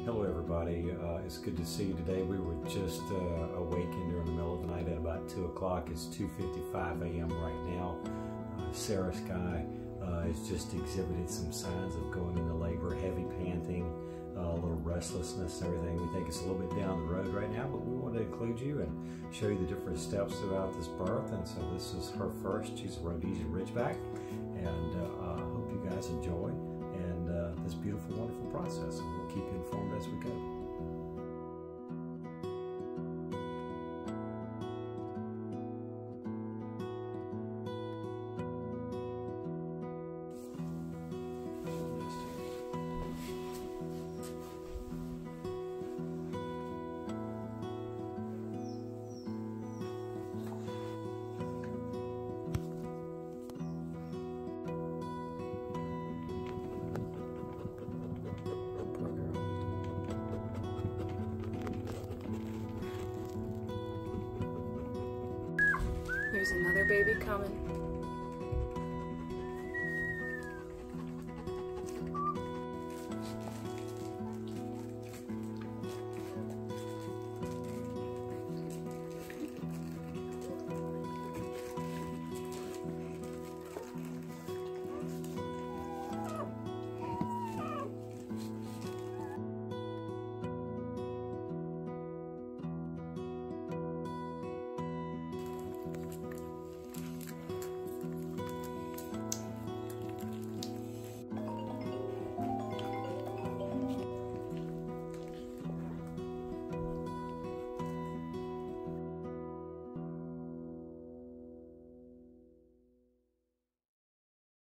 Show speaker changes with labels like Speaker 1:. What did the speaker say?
Speaker 1: Hello everybody, it's good to see you today. We were just awakened during the middle of the night at about 2 o'clock. It's 2:55 a.m. right now. Sarah Sky has just exhibited some signs of going into labor, heavy panting, a little restlessness and everything. We think it's a little bit down the road right now, but we want to include you and show you the different steps throughout this birth. And so this is her first. She's a Rhodesian Ridgeback, and I hope you guys enjoy this beautiful, wonderful process. And we'll keep you informed as we go.
Speaker 2: There's another baby coming.